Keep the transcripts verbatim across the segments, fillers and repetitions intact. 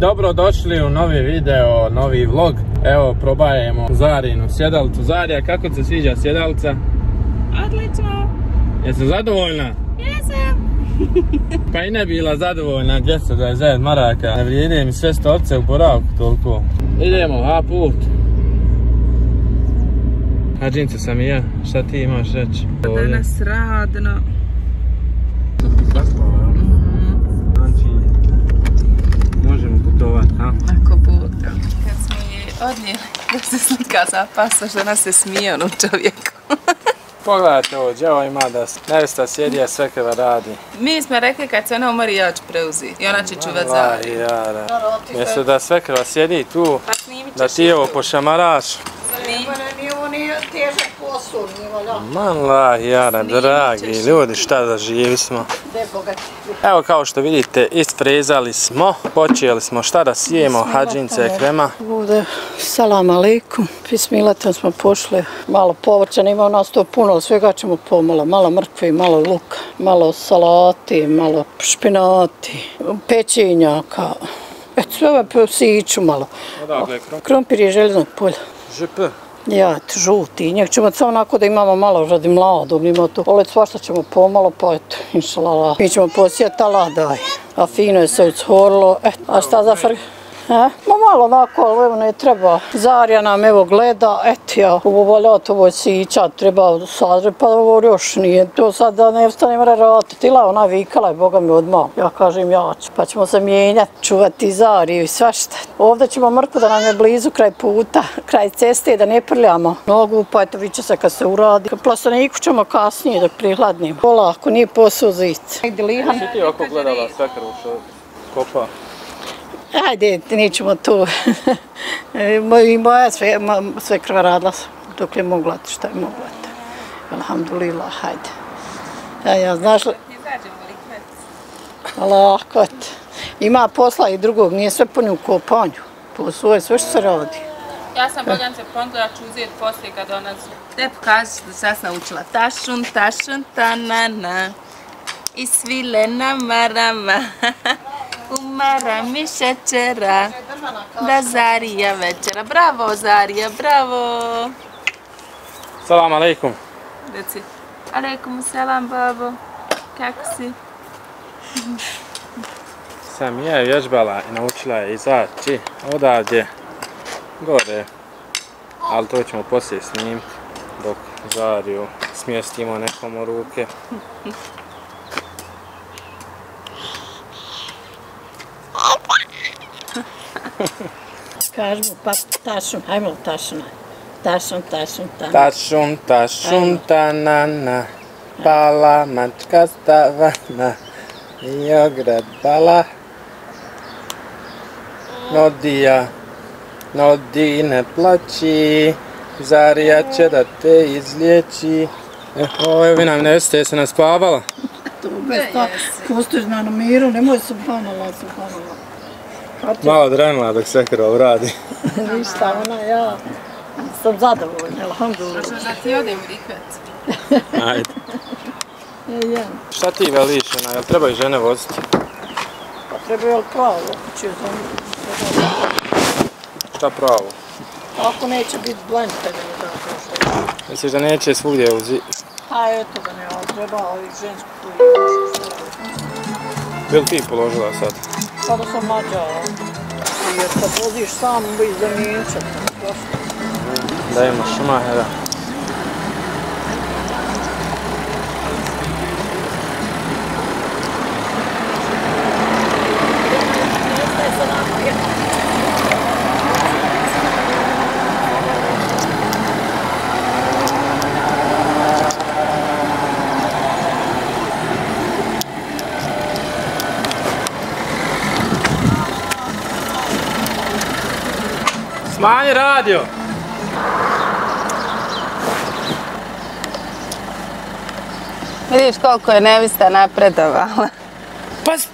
Dobrodošli u novi video, novi vlog. Evo, probajemo Zarinu sjedalicu. Zarija, kako ti se sviđa sjedalica? Odlično. Jesi zadovoljna? Jesam. Pa i ne bila zadovoljna, dvjesto dvadeset devet maraka. Ne vrijedi mi sve stopce u boravku toliko. Idemo, a put. Hadžince sam i ja, šta ti imaš reći? Danas radno. Znači, možemo putovati, a? Ako Bog da. Kad smo je odnijeli da se slika za pasoš, da nas se smije onom čovjeku. Pogledajte ovo, djevo ima da nevesta sjedi, a sve kada radi. Mi smo rekli kad se ona umori, ja ću preuzeti. I ona će čuvat Zariju. Mjesto da sve kada sjedi tu, da ti evo pošamaraš. Nije ovo nije težak posao, nije volja. Man la, jara, dragi ljudi, šta da živi smo. Evo kao što vidite, isfrezali smo, počeli smo šta da sijemo, hadžince, krema. Ovdje, salam alaikum, bismilatom smo pošli, malo povrća, nema u nas to puno, ali svega ćemo pomalo, malo mrkve, malo luka, malo salati, malo špinati, pečenjaka, eto sve ove po siću malo. Odakle je krompir? Krompir je željeznog polja. Žp. Ja, žuti, njeg ćemo samo onako da imamo malo radi mladog, nima tu. Oled svašta ćemo pomalo, pa eto, inšalala. Mi ćemo posijeti aladaj, a fino je se ucvorilo, eto, a šta za fr... Ma malo onako, ali evo ne treba. Zarija nam evo gleda, eto ja, ovo valjati, ovo je sića, treba sadre, pa ovo još nije. To sad da ne vstane mora raditi. Tila ona vikala je, Boga mi odmah. Ja kažem ja ću, pa ćemo se mijenjati, čuvati Zariju i svašta. Ovdje ćemo mrku da nam je blizu kraj puta, kraj ceste, da ne prljamo nogu, pa eto viće se kad se uradi. Plastaniku ćemo kasnije dok prihladnimo. Polako, nije posao zic. Si ti oko gledala svekaru što kopa? Ajde, nećemo tu. I moja svekrva radila dok je mogla, šta je mogla. Alhamdulillah, hajde. Ja, znaš li? Lako, ima posla i drugog, nije sve puni u kopanju. Posao je sve što se radi. Ja sam Bogance ponudila, ja ću uzeti poslije kad ona su. Te pokažeš da sad sam naučila tašun, tašun, tanana. I svile na marama. Umara mi šećera, da Zarija večera. Bravo Zarija, bravo. Salam alaikum. Reci, alaikum salam babo, kako si? Sam je vježbala i naučila je izaći odavdje gore, ali to ćemo poslije snimiti dok Zariju smjestimo nekom u ruke. Kažemo pa tašun, hajmo tašuna. Tašun, tašun, tanana. Tašun, tašun, tanana, pala mačka stavana, i ograd bala. Nodija, Nodi ne plaći, Zarija će da te izliječi. Evo, vi nam neveste, jesi naspavala? To bez ta, postojiš na miru, nemoj se banala, se banala. Malo drenula dok sekera uradi. Ništa, ona, ja sam zadovoljna, alhamdulillah. Možeš da ti odim u rikvet? Ajde. E, ja. Šta ti veliš, ona, jel trebaju žene voziti? Pa treba je li pravo, će za Šta pravo? Ako neće biti blend, kada je tako što. Misliš da neće svugdje uzi... A eto da ne, ali treba ovih žensku tu i Bil ti položila sad? Sada sam mlađa, jer kad voziš sam, bi zamijenčat. Da imaš šumahera. Smanji radio! Vidiš koliko je nevista napredovala. Pazi!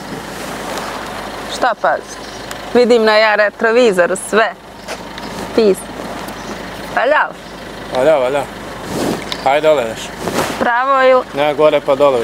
Šta pazi? Vidim na ja retrovizoru sve. Pis. Valjav? Valja, valja. Hajde dole još. Pravo ili? Ne, gore pa dole.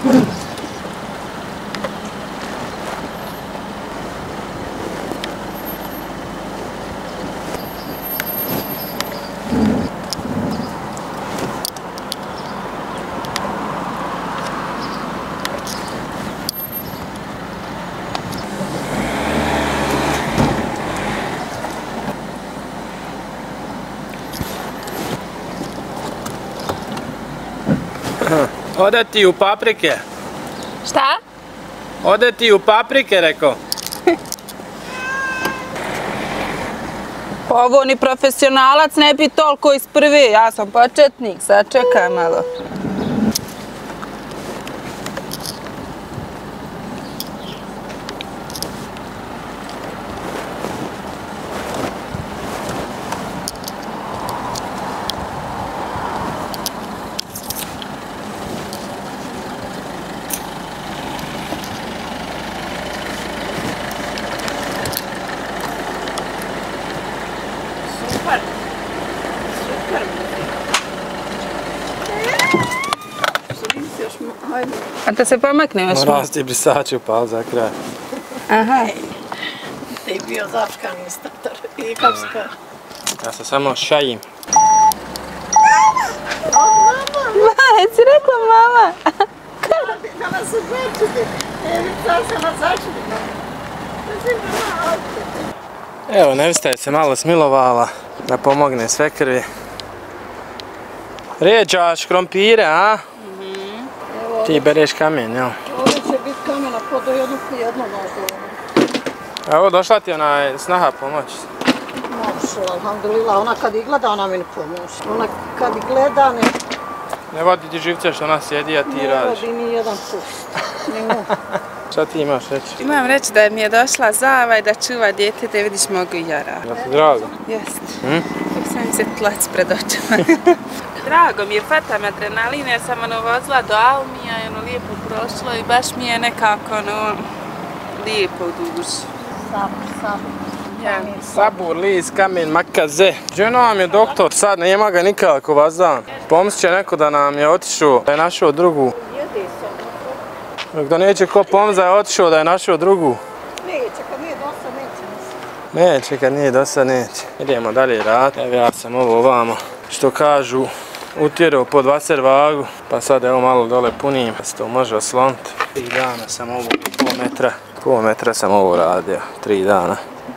Ode ti u paprike. Šta? Ode ti u paprike, rekao. Ovo ni profesionalac ne bi toliko iz prve, ja sam početnik, sad čekaj malo. A da se pomakne još malo. Moram ti brisači upali za kraj. Aha. Ti bio zaškan instruktor. I kako se kaže? Ja se samo šajim. Ma, jesi rekla mama? Da nas odvečete. Evi, sad se nas začudimo. Evo, nevista je se malo smilovala da pomogne svekrvi. Rijeđaš krompire, a? Ti bereš kamen, jel? Ovdje će biti kamena po do jednu po jednu možda. Evo, došla ti ona snaha pomoći. Mašala, alhamdulillah, ona kad i gleda, ona mi ne pomoći. Ona kad i gleda, ne... Ne vodi ti živce što ona sjedi, a ti radiš. Ne vodi ni jedan pust. Šta ti imaš reći? Imam reći da mi je došla Zava i da čuva dijete da vidiš mogu i ja raditi. Jel ti drago? Jest. Hm? Sam mi se tlac pred očima. Drago mi je, fatam adrenalin, jer sam ono vozila do Almija i ono lijepo prošlo i baš mi je nekako ono lijepo u duši. Sabor, sabor. Ja. Sabur, lis, kamen, makaze. Ženo vam je doktor, sad nema ga nikako vas dan. Pomislit će neko da nam je otišao, da je našao drugu. Jedi se. Da neće ko pomislit da je otišao, da je našao drugu. Neće, kad nije dosta, neće. Neće, kad nije dosta, neće. Idemo dalje rad. Evo ja sam ovo ovamo, što kažu, utjerao pod vaser vagu. Pa sad evo malo dole punim, da se to može osloniti. Tri dana sam ovo, pol metra. Pol metra sam ovo radio, tri dana.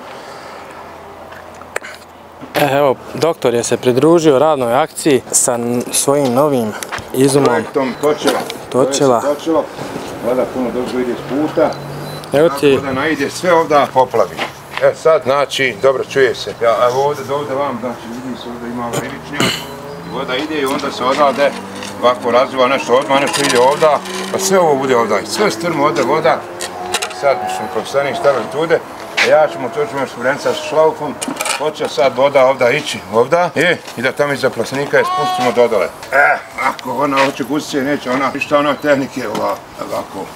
E, evo, doktor je se pridružio radnoj akciji sa svojim novim izumom. Projektom Točela. Točela. Točelo. Voda puno dobro ide s puta. Evo ti. Voda naide sve ovdje poplavi. E sad, znači, dobro čuje se. Ja, evo ovdje, ovdje vam, znači, vidi se ovdje ima rivičnjak. I voda ide i onda se odavde ovako razviva nešto odmah, nešto ide ovdje. Pa sve ovo bude ovdje. Sve strmo ovdje voda. Sad smo profesionalni stavili tude. A ja ćemo, to ćemo još vrenca sa šlaufom. Hoće sad voda ovdje ići ovdje i, i da tamo iza plastenika je spustimo do dole. E, ako ona hoće gustice, neće ona, ništa ona tehnike ovako.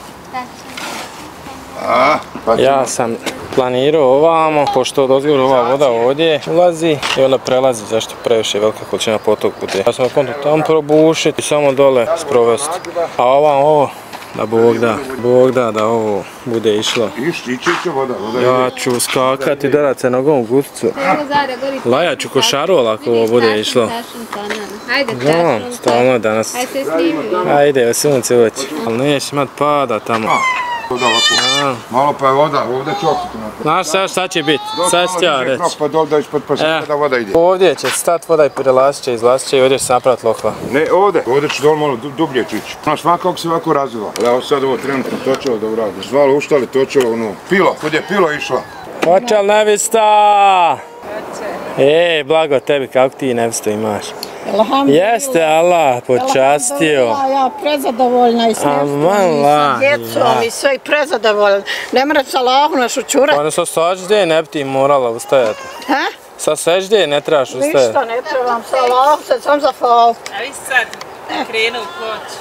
A, pa ćemo. Ja sam planirao ovamo, pošto od ozgora ova voda ovdje ulazi i onda prelazi, zašto previše velika količina potok bude. Ja sam na kontu tamo probušiti i samo dole sprovesti. A ovamo ovo, da Bog da, Bog da da ovo bude išlo. Iš, ići će voda, voda Ja ide. ću skakati i darat se nogom u gusticu. Laja ću košaru ako ovo bude išlo. Ajde, Znam, stalno danas. Ajde se snimi. Ajde, sunce uveći. Ali neće imat pada tamo. Voda ovako. Malo pa je voda, ovdje će okupiti na to. Znaš sad šta će biti? Sad ću ti ja reći. Pa dole da ispod pasika da voda ide. Ovdje će stat voda i prelazit će, izlazit će i ovdje će se napraviti lokva. Ne, ovdje. Ovdje će dole malo dublje čići. Ona svakako se ovako razvila. Ali evo sad ovo trenutno Točelo da uradi. Zvalo uštali Točelo ono. Pilo, kud je Pilo išla? Hoće li nevista? E, blago tebi, kako ti nevistu imaš? Alhamdulillah. Jeste, Allah, počastio. Ja prezadovoljna i s Aman, la. djecom i sve i prezadovoljna. Ne mreć sa Allahu našu čurati. Ono sa sađde ne bi ti morala ustajati. Ha? Sa sežde ne trebaš ustajati. Ništa ne trebam, sa Allahu se sam zahvaliti. A vi sad krenu u ploč.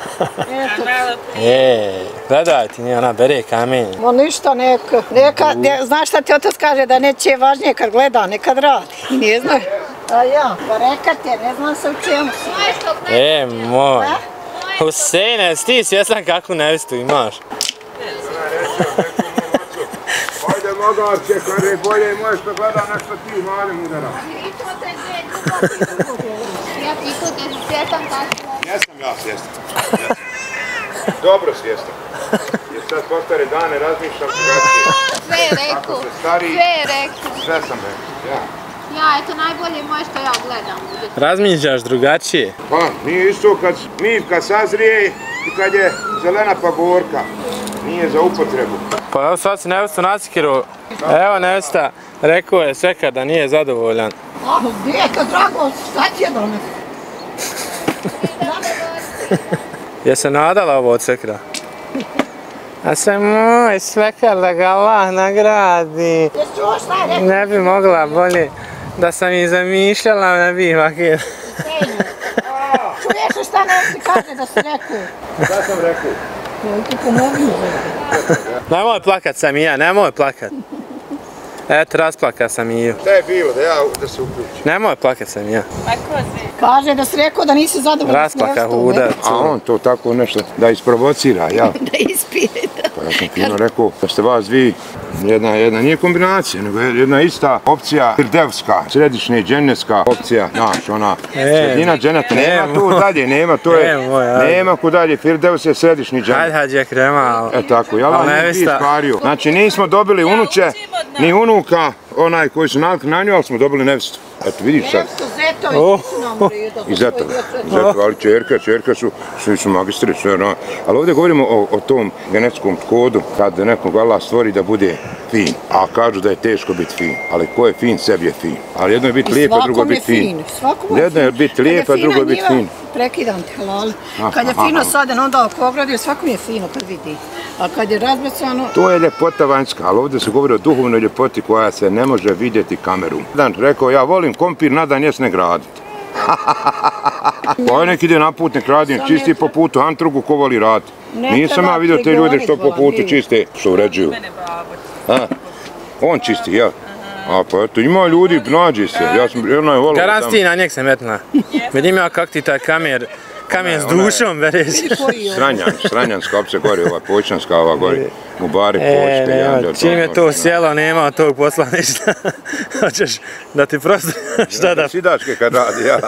Ej, gledaj ti, nije ona bere kamen. Ma ništa neka, neka, ne, znaš šta ti otac kaže da neće važnije kad gleda, nekad radi. Ne znaš? A ja, pa rekat je, ne znam se u čemu si. E, moj. Husejne, jesi ti svjestan kakvu nevistu imaš? Ajde magarče, kare, bolje možeš da gleda nešto ti malim udara. Ja pitu te si svjestan kako? Jesam ja svjestan. Dobro svjestan. Jer sad postare dane razmišljam drugačije. Sve je rekao. Ako se stari, Sve je rekao. sve sam rekao, ja. Ja, eto najbolje moje što ja gledam. Razmišljaš drugačije? Pa, nije isto kad mivka sazrije i kad je zelena pa gorka. Nije za upotrebu. Pa evo sad si nevistu nacikiru. Evo nevista, rekao je Svekar da nije zadovoljan. A, gdje je to drago, šta ti je danas? Je se nadala ovo od Svekra? A sve moj Svekar da ga Allah nagradi. Jesi čuo šta je rekao? Ne bi mogla bolje. Da sam i zamišljala, ne bi vakir. Čuješ li šta ne ti kaže da si rekao? Šta sam rekao? Joj ti pomogu. Nemoj plakat Samija, nemoj plakat. Eto, rasplaka sam i ju. Šta je bilo da ja da se uključim? Nemoj plakat Samija. Kaže da si rekao da nisi zadovoljan s Rasplaka mjestom, huda. A on to tako nešto da isprovocira, ja. Da ispita. Pa ja sam fino rekao da ste vas dvi, jedna, jedna nije kombinacija, nego jedna ista opcija firdevska, središnja dženevska opcija, znaš, ona sredina dženeta, nema tu dalje, nema, to je, nema ku dalje, firdevs je središnji dženet. Hajde, hađe krema. E tako, ja vam nije iskvario. Znači nismo dobili unuče, ni unuka, onaj koji su navikli na nju, ali smo dobili nevistu. Eto, vidiš sad. Nevsto, zeto i ti su nam u redu. I zeto, zeto, ali čerka, čerka su, svi su magistri, sve ono. Ali ovdje govorimo o, o tom genetskom kodu, kad nekog Allah stvori da bude fin, a kažu da je teško biti fin, ali ko je fin, sebi je fin. Ali jedno je biti lijep, a drugo je biti fin. Jedno je biti lijep, a drugo je biti fin. Prekidam te, halal. Kad je fino saden, onda oko ogradio, svakom je fino kad vidi. A kad je razbacano... To je ljepota vanjska, ali ovdje se govori o duhovnoj ljepoti koja se ne može vidjeti kamerom. Dan rekao, ja volim kompir, nadan jes ne graditi. Pa nek ide na put, nek radim, čisti po putu, antrugu ko voli raditi. Nisam ja vidio te ljude što po putu čiste, što uređuju. On čisti, ja. A pa eto, ima ljudi, nađi se, ja sam, jedna je volio tamo. Garant ti na njeg se metna. Vidim ja kak ti taj kamer, kamen s dušom bereš. Sranjan, Sranjanska opće gori, ova Poćanska, ova gori. Mubarak, Poćke, čim je to sjelo, nema od tog posla ništa. Hoćeš da ti prosto šta da... Sidačke kad radi, ja.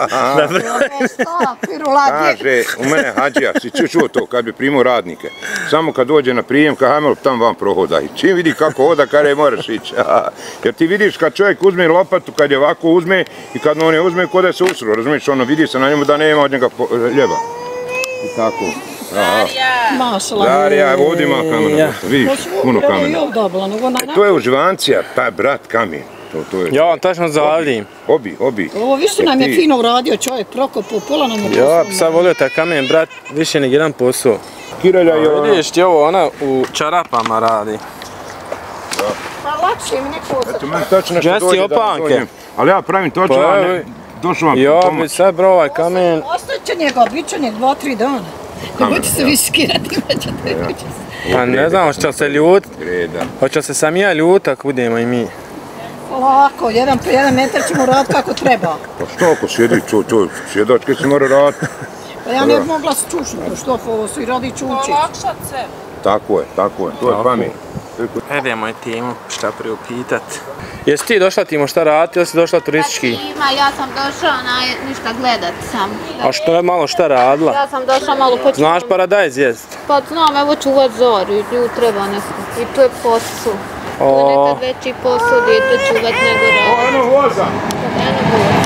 Kaže, u mene hađija, si čuo to, kad bi primao radnike. Samo kad dođe na prijem, kad hajmo tam vam prohodaj. Čim vidi kako hoda, kada je moraš ići. Jer ti vidiš kad čovjek uzme lopatu, kad je ovako uzme i kad on je uzme, kod je se usro, razumiješ, ono vidi se na njemu da nema od njega ljeba. I tako. Darija, ovdje ima kamena, vidiš, puno kamena. To je uživancija, taj brat kamen. Ja vam tačno zavldim. Obi, obi. Ovo više nam je fino uradio čovjek, prokopao, pola nam je posao. Ja bi sad volio taj kamen, brat, više nek jedan posao. Kirelja je ona. Vidiš ti ovo, ona u čarapama radi. Pa lakše mi neko osjeća. Eto, meni tačno nešto dođe da dođem. Ali ja pravim točno, došao vam ja pomoć. bi sad bro ovaj kamen. Ostaće njega, bit će njeg dva, tri dana. Nemojte se više skirati, imaćete kuće. Pa ne znam, hoće li se ljut? Hoće li se sam ja ljut ako budemo i mi? Lako, jedan po jedan metar ćemo raditi kako treba. Pa što ako sjedi, čo, čo, sjedačke se mora raditi. Pa ja ne bi mogla se čušnuti, što ovo su i radi čuči. Olakšat se. Tako je, tako je, to je pamet. Idemo i Timu šta priupitat. Jesi ti došla Timo šta raditi ili si došla turistički? Ima, ja sam došla na ništa gledat sam. A što je malo šta radila? Ja sam došla malo počuvat. Znaš paradajz jest? Pa znam, evo čuvat Zoru, nju treba nešto. I to je posao. To je nekad veći posao, dijete čuvat nego raditi. Eno voza! Eno voza.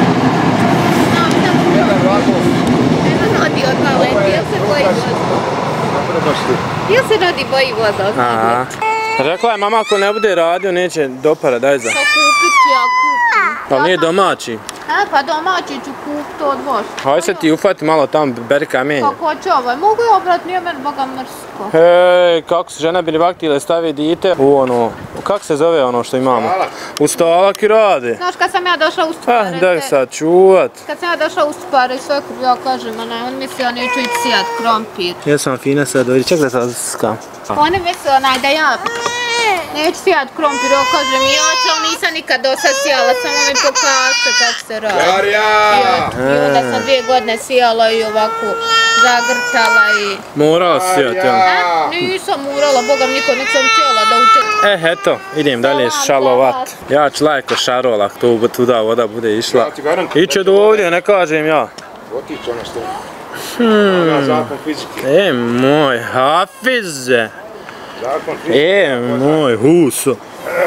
Eno radi odmah leti, jel se boji voza? Jel se radi boji voza odmah leti? Rekla je mama ako ne bude radio neće do paradajza. Pa kupit ću ja kupim. Ali nije domaći. E pa domaći ću kupit od voš. Hajde se ti ufati malo tamo, beri kamenje. Kako će ovaj? Mogu ja obrat, nije meni boga mrsko. Hej, kako se žena binivaktile stavi dite u ono, kako se zove ono što imamo? U stalak i rade. Znaš kad sam ja došla u Pa, Stupare, da sad čuvat. kad sam ja došla u Stupare, sve kur ja kažem, onaj, on misli ja neću ići sijat krompir. Jesam vam fina sad, dojde, ček da sad skam. Oni misli onaj da ja neću sijat krompir, ja kažem ja ću, ali nisam nikad dosad sijala, samo mi pokazate kako se radi. Darija! I onda sam dvije godine sijala i ovako zagrtala i... Morala si sijati, jel? A, nisam morala, Boga mi niko nek sam htjela da učem. Eh, eto, idem dalje šalovat. Ja ću lajko šarolak, tu tuda voda bude išla. Iće do ovdje, ne kažem ja. Otići ono što je. Zakon fizike. E, moj Hafize. Zakon fizike. E, moj Huso.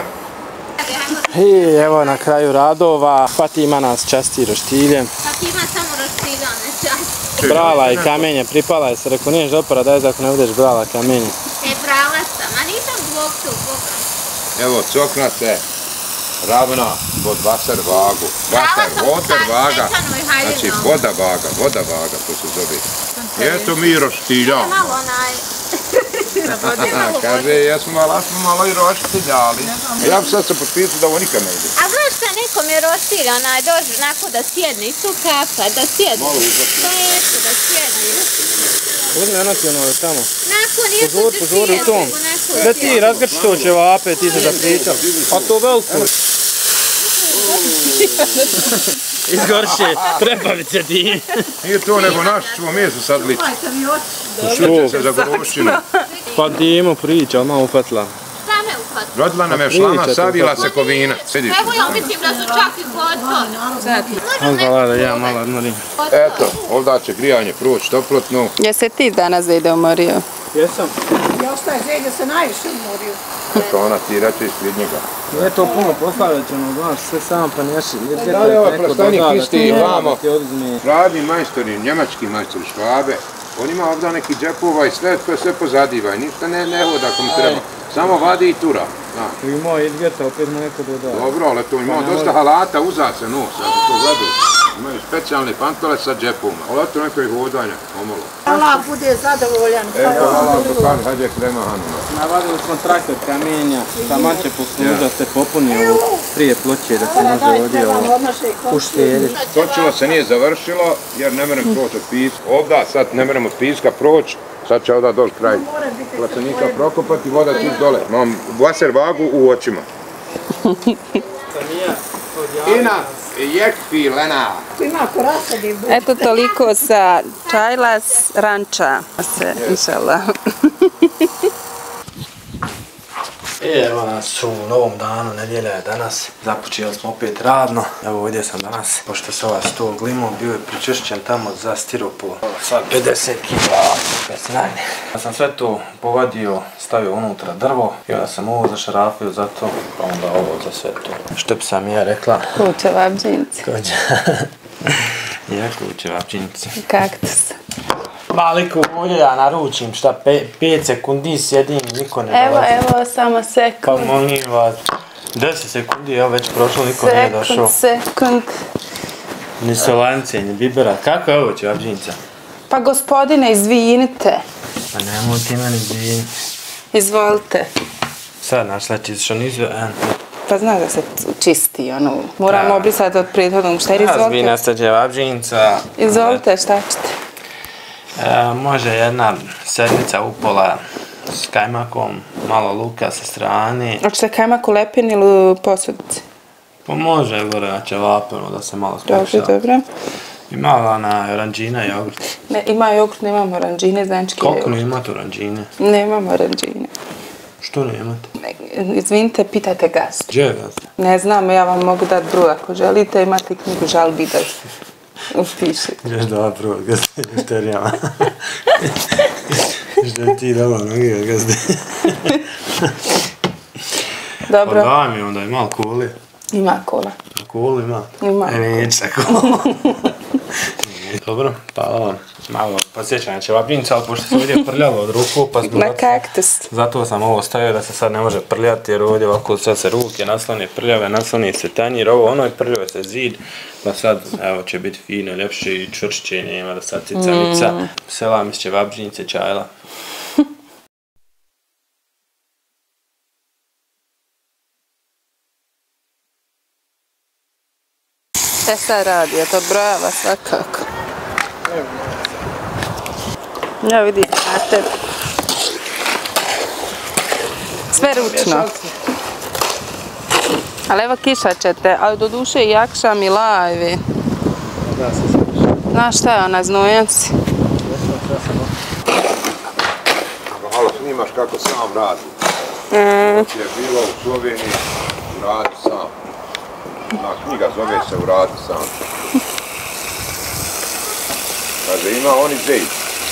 I evo na kraju radova, Fatima nas časti roštiljem. Fatima samo roštiljane časti. Brala i kamenje, pripala je se, rekao niješ dopora, daj ako ne budeš brala kamenje. E, brala sam, a nisam zbog tu, Boga. Evo, coknate. Ravna pod vaser vagu. Vaser, voter vaga. Znači, voda vaga, voda vaga, to se zove. Eto mi roštiljamo. Malo onaj... Kaže, jesmo malo, smo malo i roštiljali. Ja bi sad se potpisao da ovo nikad ne ide. A znaš šta, nekom je roštilj, onaj dođe onako da sjedne, i tu kafa, da sjedne. Malo uzvrti. To je eto, da sjedne. Uzmi onati ono tamo. Nakon nije Požur, se požuri u tom. neko Da ti razgrči to ćevape, ti se zapričal. A to veliko. Izgorše, prepavić se ti. Nije to nego naš ćemo mjesto sad lići. Šuće se za gorošinu. Pa Dimo priča, malo upatla. Šta me uhvatila? Rodila nam je šlama, savila se kovina. Vidiš? Evo ja mislim da su čak i gotovi. Odvala da ja malo odmorim. Eto, ovdje će grijanje proći toplotno. Jesi ti danas Zede umorio? Jesam. Ja ostaje Zede se najviše umorio. To ona ti reći ispred njega. Nije to puno postavljat ćemo, znaš, sve samo pa nješi. Da li je ovaj plastanik isti vamo? Pravi majstori, njemački majstori Švabe. On ima ovdje neki džepova i sve, to je sve pozadiva i ništa ne, ne hoda kom treba. Samo vadi i tura. I moj izvjeta, opet mu neko dodaje. Dobro, ali to ima dosta halata, uza se nos, ja to gledaju. Imaju specijalne pantole sa džepovima, ali to neko je hodanja, omalo. Allah bude zadovoljan. Evo, Allah to kaže, hađe krema Hanuma. Navadili smo traktor kamenja, taman će poslužati se popuni ovo prije ploče da se može ovdje uštediti. Točilo se nije završilo jer ne merem proći od piska. Ovdje sad ne merem od piska proći, sad će ovdje doći kraj plastenika prokopati, voda će ići dole. Imam vaser vagu u očima. Ina, jekfi, Lena. Eto toliko sa Čajlas ranča se, inšallah. I evo nas u novom danu, nedjelja je danas, započeli smo opet radno. Evo ovdje sam danas, pošto se ovaj stol glimao, bio je pričešćen tamo za stiropol. Sad pedeset kila, opet snajne. Ja sam sve to povadio, stavio unutra drvo i onda sam ovo zašarafio za to, pa onda ovo za sve to. Što bi sam ja rekla? Kuće vapđinice. Kuće. Ja kuće vapđinice. Kaktus. Maliko ovdje ja naručim šta, pet sekundi sjedim, niko ne Evo, dolazi. evo, samo sekund. Pa molim vas, deset sekundi, evo već prošlo, niko nije došao. Sekund, sekund. Ni solance, ni bibera. Kako je ovo ćevapđinica? Pa gospodine, izvinite. Pa nemoj ti meni izviniti. Izvolite. Sad našla čisto nizu, en. Pa zna da se čisti, ono, moramo obrisati od prethodnog šta, izvolite. Razvina se ćevapđinica. Izvolite, šta ćete? E, može jedna sedmica upola s kajmakom, malo luka sa strane. Hoćete kajmak u lepini ili u posudici? Pa može gore na ćevapenu da se malo spokuša. Dobro, dobro. I malo ona oranđina i jogurt. Ne, ima jogurt, nemamo oranđine, znači kje Koliko ne imate oranđine? Nemamo oranđine. Što ne imate? Izvinite, pitajte gazdu. Gdje je gazda? Ne znam, ja vam mogu dati broj ako želite, imate knjigu žalbi da upišete. Gdješ dala prvo gazde lješterijama. Što ti dala mnogi gazde. Dobro. Pa daj mi onda, ima li kuli? Ima kola. Kuli ima? Ima. E, neće kola. Dobro, pa vam malo podsjećanje ćevapđinica, ali pošto se ovdje prljalo od ruku, pa zbog... Na kaktus. Zato sam ovo stavio da se sad ne može prljati, jer ovdje ovako sad se ruke naslone prljave, nasloni se tanjir, ovo ono je prljave se zid, pa sad evo će biti fino, ljepše i čvršće, nema da sad cicanica. Mm. Selam iz ćevapđinice Čajla. Šta sad radi, je to brava svakako. Ja vidim, znate. Sve ručno. Ali evo kiša ćete, ali do duše i jakšam i lajvi. Da se završi. Znaš šta je ona znojac? Malo snimaš kako sam radi. Mm. Je bilo u Sloveniji, uradi sam. Na knjiga zove se Uradi sam. Kaže, ima oni zej.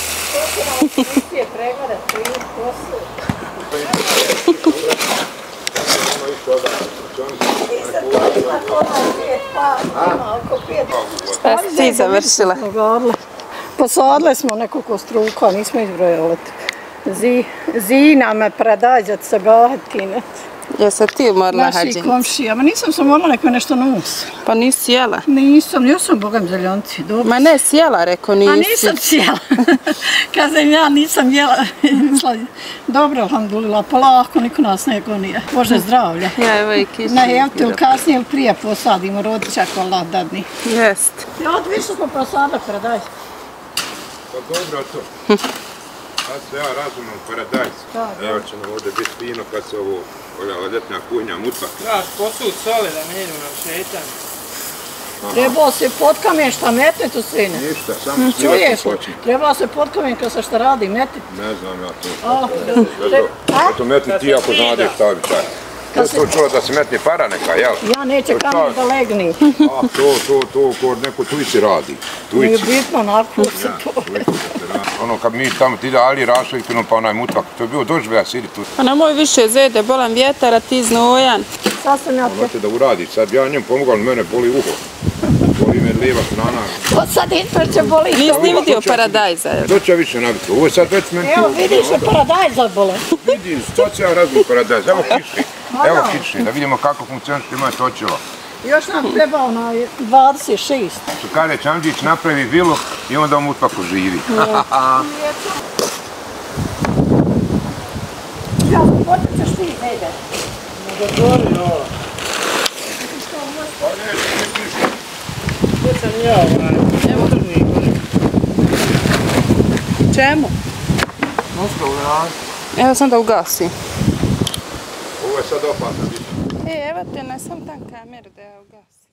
Šta si ti završila? Posadili smo nekoliko struka, nismo izbrojali. Zina me predađat sa gahetine. Jesi ti umorila Naših hađinicu? komšija, ma nisam sam morala neko nešto nos. Pa nisi jela? Nisam, ja sam bogam zeljonci, dobro. Ma ne, sjela, reko nisi. A nisam sjela. Kazam ja, nisam jela. Dobro, alhamdulillah, polako, niko nas ne gonije. Bože zdravlja. Ja, evo i kiša. Na jevte ili kasnije ili prije posadimo, rodića ako Allah dadni. Jest. Ja, više smo posadili, predaj. Pa dobro to. Sad se ja razumem paradajz. Evo će nam ovdje biti fino kad se ovo, ova ljetna kuhnja mutva. Traš posud soli da ne idemo na šetanje. Trebao se pod kamen šta metnit u sine. Ništa, samo snimati Čuješ li? počne. Trebao se pod kamen kad se šta radi, metnit. Ne znam ja to. A, Eto metni ti ako znadeš šta bi čak. Ja sam to čula da se metni para neka, jel? Ja neće kamen da legni. A to, to, to, kod neko Tujci radi. Nije Tujci. bitno, onako se to. Ono kad mi tamo ti da Ali Rašovićinom pa onaj mutvak, to je bio doživlja sidi tu. Pa na moj više zede, bolan vjetar, a ti znojan. Sad sam ja te... Hoće da uradi, sad ja njem pomogao, ali mene boli uho. Boli me lijeva strana. Pa sad izmer će boli. Nisi ni vidio paradajza, jel? To će ja više nabiti, ovo je sad već meni... Evo vidiš se paradajza bole. Vidim, to će ja razum paradajz, evo kiši. Evo kiši, da vidimo kako funkcioniš ima točilo. Još nam treba onaj dvadeset šest. Što kaže Čamđić napravi vilu i onda u mutvaku živi. Ja, počet ćeš ti, Ede. Gdje sam ja onaj? Evo drni. Čemu? Nosto u raz. Evo sam da ugasi. Ovo je sad opasno. E, evo te, ne sam tam kameru da ja ugasi.